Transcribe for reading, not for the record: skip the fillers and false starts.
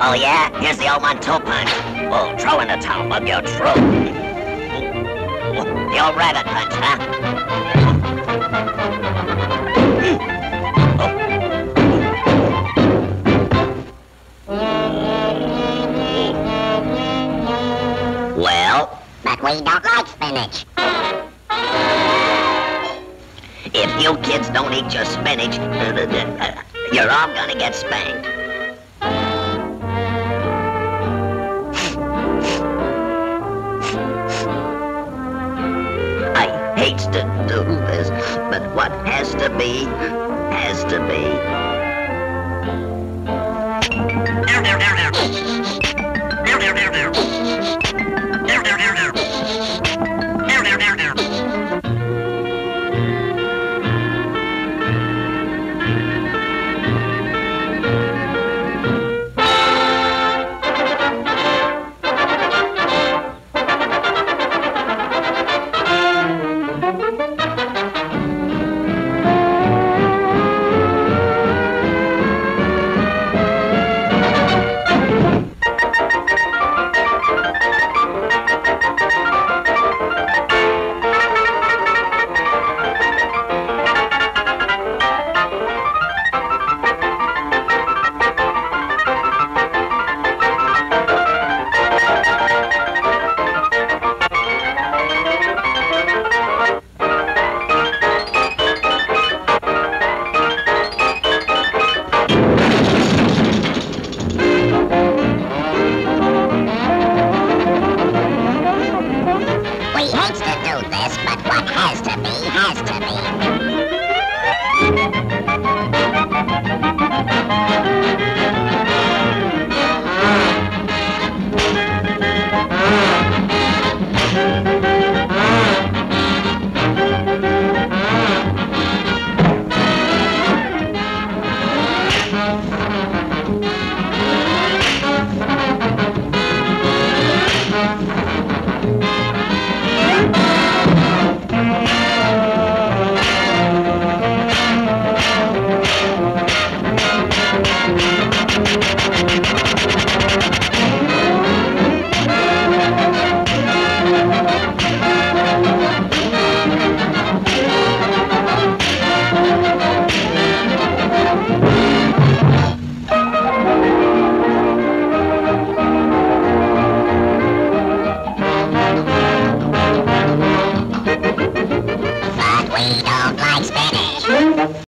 Oh yeah? Here's the old 1-2 punch. Oh, throw in the towel, mug your throat. The old rabbit punch, huh? Well? But we don't like spinach. If you kids don't eat your spinach, you're all gonna get spanked. I hate to do this, but what has to be, has to be. We hate to do this, but what has to be, has to But we don't like spinach.